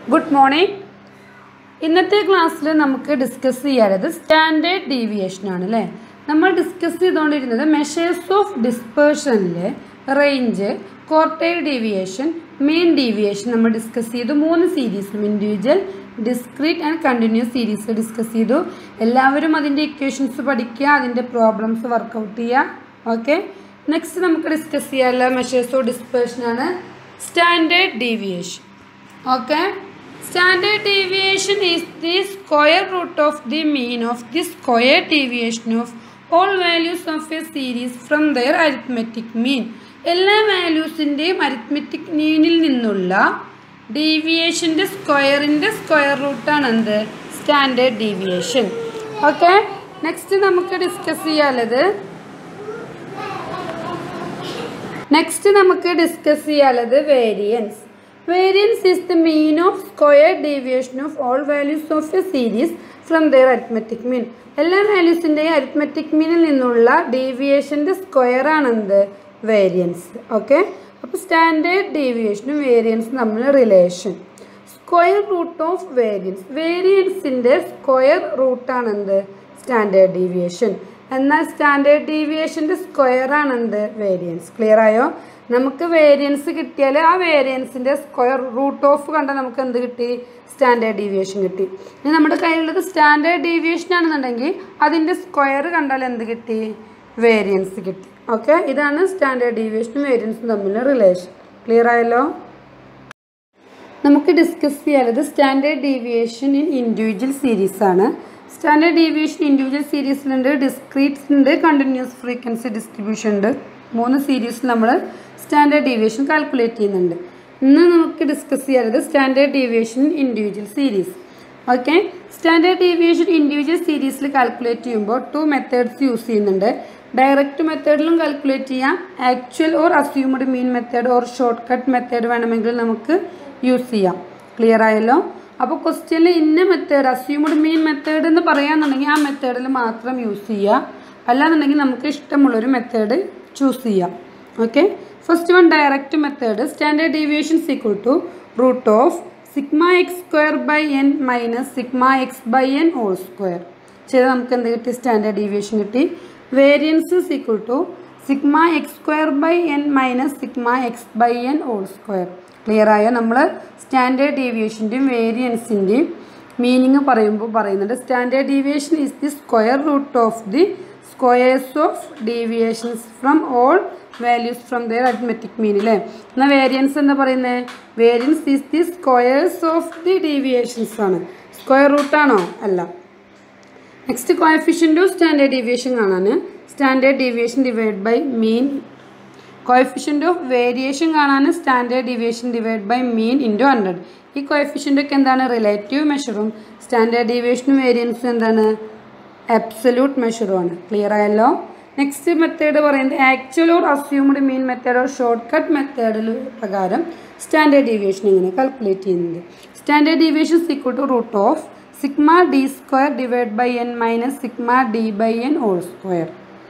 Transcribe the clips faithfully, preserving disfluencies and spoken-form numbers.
Good morning. ഇന്നത്തെ ക്ലാസ്സിൽ നമുക്ക് ഡിസ്കസ് ചെയ്യാനുള്ളത് സ്റ്റാൻഡേർഡ് ഡീവിയേഷൻ ആണല്ലേ. നമ്മൾ ഡിസ്കസ് ചെയ്തുകൊണ്ടിരുന്നത് മെഷേഴ്സ് ഓഫ് ഡിസ്പേർഷനിലെ range, quartile deviation, main deviation നമ്മൾ ഡിസ്കസ് ചെയ്തു. മൂന്ന് സീരീസിലും individual, discrete and continuous series discuss ചെയ്തു. എല്ലാവരും അതിൻ്റെ ഇക്വേഷൻസ് പഠിക്കുക, അതിൻ്റെ പ്രോബ്ലംസ് വർക്കൗട്ട് ചെയ്യുക. ഓക്കെ, നെക്സ്റ്റ് നമുക്ക് ഡിസ്കസ് ചെയ്യാനുള്ള മെഷേഴ്സ് ഓഫ് ഡിസ്പേർഷൻ ആണ് standard deviation. Okay, standard deviation is the square root of the mean of the square deviation of all values of a series from their arithmetic mean. എല്ലാ വാല്യൂസിൻ്റെയും arithmetic മീനിൽ നിന്നുള്ള ഡീവിയേഷൻ്റെ സ്ക്വയറിൻ്റെ square റൂട്ടാണ് എന്ത് standard deviation. Okay, next നമുക്ക് discuss ചെയ്യാനുള്ളത് next നമുക്ക് discuss ചെയ്യാനുള്ളത് variance. Variance is the mean of square deviation of all values of a series from their arithmetic mean. എല്ലാ വാല്യൂസിൻ്റെയും അരിത്മെറ്റിക് മീനിൽ നിന്നുള്ള ഡീവിയേഷൻ്റെ സ്ക്വയർ ആണെന്ത് വേരിയൻസ്. ഓക്കെ, അപ്പോൾ സ്റ്റാൻഡേർഡ് ഡീവിയേഷനും വേരിയൻസും തമ്മിൽ relation. Square root of variance, വേരിയൻസിൻ്റെ സ്ക്വയർ റൂട്ടാണെന്ത് സ്റ്റാൻഡേർഡ് ഡീവിയേഷൻ. എന്നാൽ സ്റ്റാൻഡേർഡ് ഡീവിയേഷൻ്റെ സ്ക്വയർ ആണെന്ത് വേരിയൻസ്. ക്ലിയർ ആയോ? നമുക്ക് വേരിയൻസ് കിട്ടിയാൽ ആ വേരിയൻസിൻ്റെ സ്ക്വയർ റൂട്ട് ഓഫ് കണ്ടാൽ നമുക്ക് എന്ത് കിട്ടി? സ്റ്റാൻഡേർഡ് ഡീവിയേഷൻ കിട്ടി. ഇനി നമ്മുടെ കയ്യിലുള്ളത് സ്റ്റാൻഡേർഡ് ഡീവിയേഷൻ ആണെന്നുണ്ടെങ്കിൽ അതിൻ്റെ സ്ക്വയർ കണ്ടാൽ എന്ത് കിട്ടി? വേരിയൻസ് കിട്ടി. ഓക്കെ, ഇതാണ് സ്റ്റാൻഡേർഡ് ഡീവിയേഷനും വേരിയൻസും തമ്മിലുള്ള റിലേഷൻ. ക്ലിയർ ആയല്ലോ? നമുക്ക് ഡിസ്കസ് ചെയ്യാനുള്ളത് standard deviation in individual series ആണ്. സ്റ്റാൻഡേർഡ് ഡീവിയേഷൻ ഇൻഡിവിജ്വൽ സീരീസിലുണ്ട്, ഡിസ്ക്രീറ്റ്സ് ഉണ്ട്, കണ്ടിന്യൂസ് ഫ്രീക്വൻസി ഡിസ്ട്രിബ്യൂഷൻ ഉണ്ട്. മൂന്ന് സീരീസിൽ നമ്മൾ സ്റ്റാൻഡേർഡ് ഡീവിയേഷൻ കാൽക്കുലേറ്റ് ചെയ്യുന്നുണ്ട്. ഇന്ന് നമുക്ക് ഡിസ്കസ് ചെയ്യാറുള്ളത് standard deviation individual series. Okay, standard deviation individual സീരീസിൽ കാൽക്കുലേറ്റ് ചെയ്യുമ്പോൾ ടു മെത്തേഡ്സ് യൂസ് ചെയ്യുന്നുണ്ട്. ഡയറക്റ്റ് മെത്തേഡിലും കാൽക്കുലേറ്റ് ചെയ്യാം, actual or assumed mean method or short cut method വേണമെങ്കിൽ നമുക്ക് യൂസ് ചെയ്യാം. ക്ലിയർ ആയല്ലോ? അപ്പോൾ ക്വസ്റ്റ്യനിൽ ഇന്ന മെത്തേഡ് അസ്യൂംഡ് മീൻ മെത്തേഡ് എന്ന് പറയാന്നുണ്ടെങ്കിൽ ആ മെത്തേഡിൽ മാത്രം യൂസ് ചെയ്യുക, അല്ലാന്നുണ്ടെങ്കിൽ നമുക്ക് ഇഷ്ടമുള്ളൊരു മെത്തേഡ് ചൂസ് ചെയ്യാം. Okay, first one direct method. Standard deviation is equal to root of sigma X square by N minus sigma X by N whole square ചെയ്ത് നമുക്ക് എന്ത് കിട്ടി? സ്റ്റാൻഡേർഡ് ഡീവിയേഷൻ കിട്ടി. Variance is equal to sigma X square by N minus sigma X by N whole square. Clear ആയോ? നമ്മൾ standard ഡീവിയേഷൻ്റെയും വേരിയൻസിൻ്റെയും meaning പറയുമ്പോൾ പറയുന്നുണ്ട് standard deviation is the square root of the squares of deviations from all values from their arithmetic mean. അല്ലേ? എന്നാൽ variance എന്താ പറയുന്നത്? Variance is the squares of the deviations ആണ്. സ്ക്വയർ റൂട്ടാണോ? അല്ല. Next coefficient of standard deviation കാണാൻ standard deviation divide by mean. Coefficient of variation കാണാൻ standard deviation divide by mean into hundred. ഈ കോഎഫിഷ്യൻ്റ് ഒക്കെ എന്താണ്? റിലേറ്റീവ് മെഷറും സ്റ്റാൻഡേർഡ് ഡീവിയേഷനും വേരിയൻസും എന്താണ്? അബ്സല്യൂട്ട് മെഷറുമാണ്. ക്ലിയർ ആയല്ലോ? നെക്സ്റ്റ് മെത്തേഡ് പറയുന്നത് actual or assumed mean method or short cut മെത്തേഡിൽ പ്രകാരം സ്റ്റാൻഡേർഡ് ഡീവിയേഷൻ ഇങ്ങനെ കാൽക്കുലേറ്റ് ചെയ്യുന്നത്. Standard deviation is equal to root of sigma D square divide by N minus sigma D by N whole square.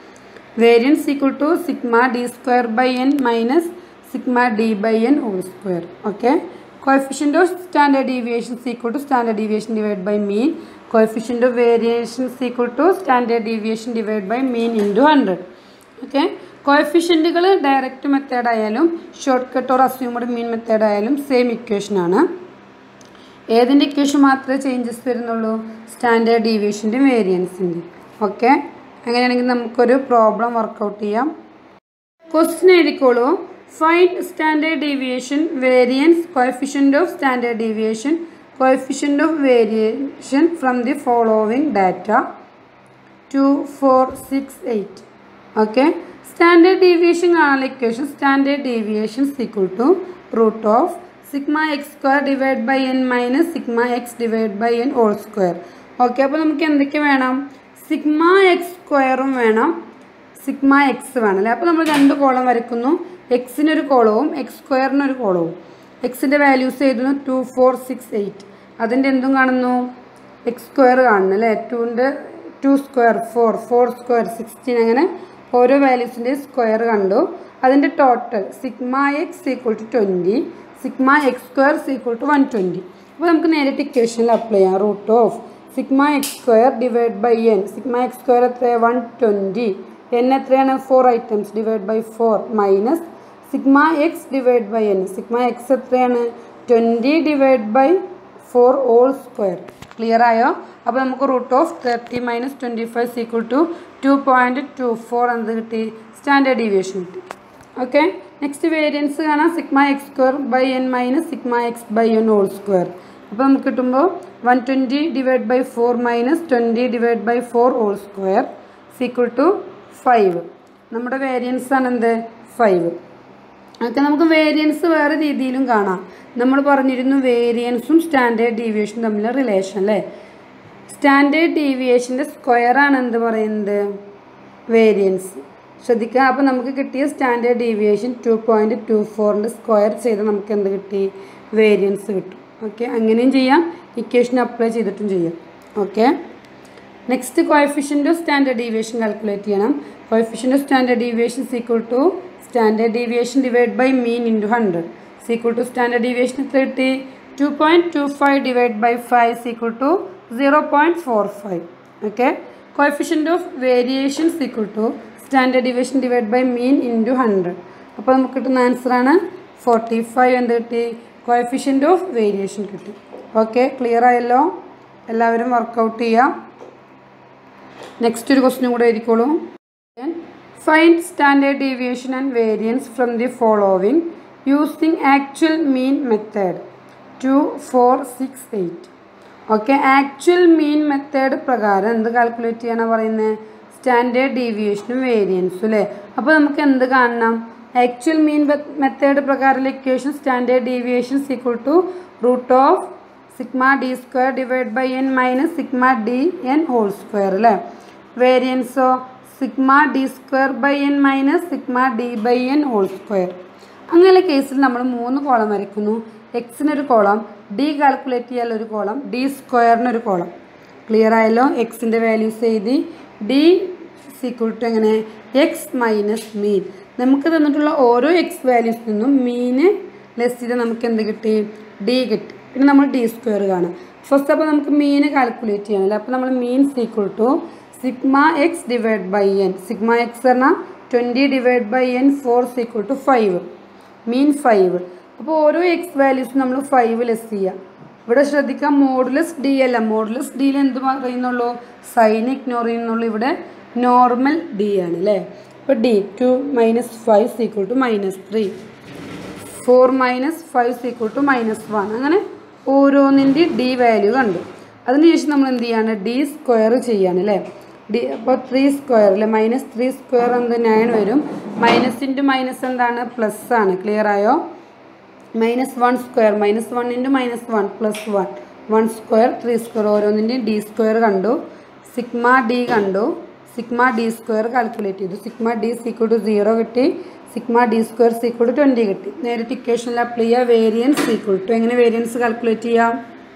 Variance equal to sigma D square by N minus sigma D by N whole square. Okay, coefficient of standard deviation is equal to standard deviation divided by mean. Coefficient of variation is equal to standard deviation divided by mean into one hundred. Okay, കോഎഫിഷ്യൻറ്റുകൾ direct method ആയാലും short cut or assumed mean method ആയാലും same equation ആണ്. ഏതിൻ്റെ equation മാത്രമേ changes വരുന്നുള്ളൂ? Standard ഡീവിയേഷൻ്റെയും വേരിയൻസിൻ്റെയും. Okay, അങ്ങനെയാണെങ്കിൽ നമുക്കൊരു പ്രോബ്ലം വർക്കൗട്ട് ചെയ്യാം. ക്വസ്റ്റ്യൻ എഴുതിക്കോളൂ. Find standard deviation, variance, coefficient of standard deviation, coefficient of variation from the following data. two, four, six, eight. Okay. Standard deviation ആണ് equation. Standard deviation is equal to root of sigma x square divided by n minus sigma x divided by n whole square. Okay. അപ്പോൾ നമുക്ക് എന്തൊക്കെ വേണം? Sigma X സ്ക്വയറും വേണം, sigma X വേണം അല്ലേ? അപ്പോൾ നമ്മൾ രണ്ട് കോളം വരയ്ക്കുന്നു. എക്സിനൊരു കോളവും എക്സ് സ്ക്വയറിനൊരു കോളവും. എക്സിൻ്റെ വാല്യൂസ് എഴുതുന്നു ടു ഫോർ സിക്സ് എയ്റ്റ്. അതിൻ്റെ എന്തും കാണുന്നു? എക്സ് സ്ക്വയർ കാണുന്നു അല്ലേ? ടുവിൻ്റെ two square four, four square sixteen. അങ്ങനെ ഓരോ വാല്യൂസിൻ്റെ സ്ക്വയർ കണ്ടു. അതിൻ്റെ total sigma X equal to twenty, sigma X square equal to one twenty. അപ്പോൾ നമുക്ക് നേരിട്ട് ഇക്വേഷനിൽ അപ്ലൈ ചെയ്യാം. Root of sigma X square divide by N. Sigma X square എത്രയാണ്? One twenty. എൻ എത്രയാണ്? Four items divide by four minus sigma X divide by N. Sigma X എത്രയാണ്? Twenty divide by four all square. Clear ആയോ? അപ്പോൾ നമുക്ക് root of thirty minus twenty five equal to two point two four എന്ത് കിട്ടി? Standard deviation കിട്ടി. Okay, next variance കാണാം. Sigma X square by N minus sigma X by N whole square. അപ്പോൾ നമുക്ക് കിട്ടുമ്പോൾ one twenty divide by four minus twenty divide by four whole square equal to five. നമ്മുടെ variance ആണ് എന്ത്? Five. Okay, നമുക്ക് variance വേറെ രീതിയിലും കാണാം. നമ്മൾ പറഞ്ഞിരുന്നു വേരിയൻസും സ്റ്റാൻഡേർഡ് ഡീവിയേഷനും തമ്മിലുള്ള റിലേഷൻ അല്ലേ. സ്റ്റാൻഡേർഡ് ഡീവിയേഷൻ്റെ സ്ക്വയറാണ് എന്ത് പറയുന്നത്? വേരിയൻസ്. ശ്രദ്ധിക്കുക. അപ്പോൾ നമുക്ക് കിട്ടിയ standard deviation two point two ഫോറിൻ്റെ സ്ക്വയർ ചെയ്ത് നമുക്ക് എന്ത് കിട്ടി? വേരിയൻസ് കിട്ടും. ഓക്കെ, അങ്ങനെയും ചെയ്യാം, ഇക്വേഷൻ അപ്ലൈ ചെയ്തിട്ടും ചെയ്യാം. Okay, next coefficient of standard deviation calculate ചെയ്യണം. Coefficient of standard deviation equal to standard deviation divide by mean into hundred equal to standard deviation എത്ര കിട്ടി? Two point two five divide by five equal to zero point four five. Okay, coefficient of variation equal to standard deviation divide by mean into hundred. അപ്പോൾ നമുക്ക് കിട്ടുന്ന ആൻസറാണ് forty five. എന്ത് കിട്ടി? Coefficient of variation കിട്ടി. Okay, clear ആയല്ലോ? എല്ലാവരും work out ചെയ്യാം. നെക്സ്റ്റ് ഒരു ക്വസ്റ്റ്യനും കൂടെ എഴുതിക്കോളൂ. Find standard deviation and variance from the following using actual mean method two four six eight. Okay, actual mean method പ്രകാരം എന്ത് കാൽക്കുലേറ്റ് ചെയ്യാനാണ് പറയുന്നത്? സ്റ്റാൻഡേർഡ് ഡീവിയേഷനും വേരിയൻസും അല്ലേ. അപ്പോൾ നമുക്ക് എന്ത് കാണണം? ആക്ച്വൽ മീൻ മെത്തേഡ് പ്രകാരമുള്ള equation standard deviation equal to root of sigma D square divide by N minus sigma D N whole square അല്ലേ. വേരിയൻസോ sigma D square by N minus sigma D by N whole square. അങ്ങനെ case നമ്മൾ മൂന്ന് column വരയ്ക്കുന്നു. എക്സിനൊരു column, D calculate ചെയ്യാനൊരു column, D സ്ക്വയറിനൊരു column. Clear ആയല്ലോ? എക്സിൻ്റെ വാല്യൂസ് എഴുതി. ഡി ഈക്വൽ ടു എങ്ങനെ? X minus mean. നമുക്ക് തന്നിട്ടുള്ള ഓരോ എക്സ് വാല്യൂസിൽ നിന്നും മീന് ലെസ് ചെയ്ത് നമുക്ക് എന്ത് കിട്ടി? ഡി കിട്ടി. പിന്നെ നമ്മൾ ഡി സ്ക്വയർ കാണാം. ഫസ്റ്റ് അപ്പോൾ നമുക്ക് മീന് കാൽക്കുലേറ്റ് ചെയ്യണമല്ലോ. അപ്പോൾ നമ്മൾ mean equal to sigma X divide by N. Sigma X പറഞ്ഞാൽ twenty divide by N four equal to five. Mean five. അപ്പോൾ ഓരോ എക്സ് വാല്യൂസും നമ്മൾ ഫൈവ് ലെസ് ചെയ്യുക. ഇവിടെ ശ്രദ്ധിക്കാം, മോഡുലസ് ഡി അല്ല. മോഡുലസ് ഡിയിൽ എന്ത് പറയുന്നുള്ളൂ? സൈൻ ഇഗ്നോർ ചെയ്യുന്നുള്ളൂ. ഇവിടെ നോർമൽ ഡി ആണ് അല്ലേ. അപ്പോൾ D two minus five equal to minus three, four minus five equal to minus one. അങ്ങനെ ഓരോന്നിൻ്റെ ഡി വാല്യൂ കണ്ടു. അതിനുശേഷം നമ്മൾ എന്ത് ചെയ്യാണ്? ഡി സ്ക്വയർ ചെയ്യാണ് അല്ലേ. ഡി അപ്പോൾ ത്രീ സ്ക്വയർ അല്ലേ. മൈനസ് ത്രീ സ്ക്വയർ എന്ത്? നയൻ വരും. മൈനസ് ഇൻറ്റു മൈനസ് എന്താണ്? പ്ലസ് ആണ്. ക്ലിയർ ആയോ? Minus one square, minus one into minus one plus one, one square, three square. ഓരോന്നിൻ്റെയും ഡി സ്ക്വയർ കണ്ടു. സിഗ്മ ഡി കണ്ടു. സിഗ്മ ഡി സ്ക്വയർ കാൽക്കുലേറ്റ് ചെയ്തു. Sigma D equal to zero കിട്ടി. Sigma D square equal to twenty കിട്ടി. നേരിട്ട് ഇക്വേഷനിൽ apply ചെയ്യുക. Variance equal to എങ്ങനെ വേരിയൻസ് കാൽക്കുലേറ്റ് ചെയ്യാം?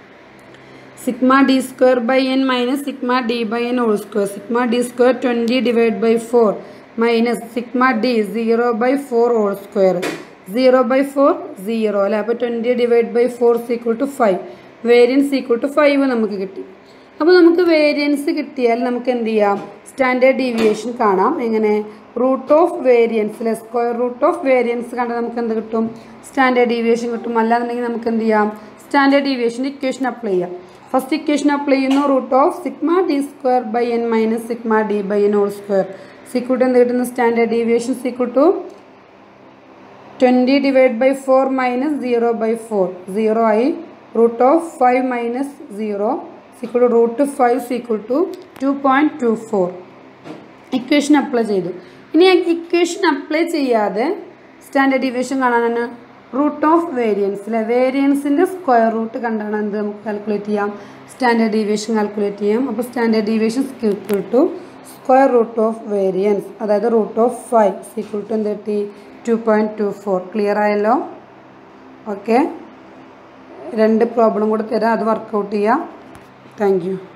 Sigma D square by N minus sigma D by N whole square. Sigma D square twenty divide by four minus sigma D zero by four whole square. Zero by four zero അല്ലേ. അപ്പോൾ twenty divide by four equal to five. Variance equal to five നമുക്ക് കിട്ടി. അപ്പോൾ നമുക്ക് variance കിട്ടിയാൽ നമുക്ക് എന്ത് ചെയ്യാം? സ്റ്റാൻഡേർഡ് ഡീവിയേഷൻ കാണാം. എങ്ങനെ? റൂട്ട് ഓഫ് വേരിയൻസിലെ സ്ക്വയർ റൂട്ട് ഓഫ് വേരിയൻസ് കണ്ടാൽ നമുക്ക് എന്ത് കിട്ടും? സ്റ്റാൻഡേർഡ് ഡീവിയേഷൻ കിട്ടും. അല്ലാന്നുണ്ടെങ്കിൽ നമുക്ക് എന്ത് ചെയ്യാം? സ്റ്റാൻഡേർഡ് ഡീവിയേഷൻ്റെ ഇക്വേഷൻ അപ്ലൈ ചെയ്യാം. ഫസ്റ്റ് ഇക്വേഷൻ അപ്ലൈ ചെയ്യുന്നു. Root of sigma D square by N minus sigma D by N whole square equal to എന്ത് കിട്ടുന്നു? Standard deviation equal to twenty divide by four minus zero by four, zero ആയി. Root of five minus zero equal to root five equal to two point two four. Equation apply ചെയ്തു. ഇനി equation apply ചെയ്യാതെ standard deviation കാണാനാണ് root of വേരിയൻസിലെ വേരിയൻസിൻ്റെ square root കണ്ടാണ് എന്ത് നമുക്ക് കാൽക്കുലേറ്റ് ചെയ്യാം? സ്റ്റാൻഡേർഡ് ഡീവിയേഷൻ കാൽക്കുലേറ്റ് ചെയ്യാം. അപ്പോൾ standard deviation equal to square root of variance, അതായത് root of five equal to എന്ത് കിട്ടി? Two point two four. Clear ആയല്ലോ? ഓക്കെ, രണ്ട് പ്രോബ്ലം കൂടെ തരാം, അത് വർക്കൗട്ട് ചെയ്യാം. Thank U.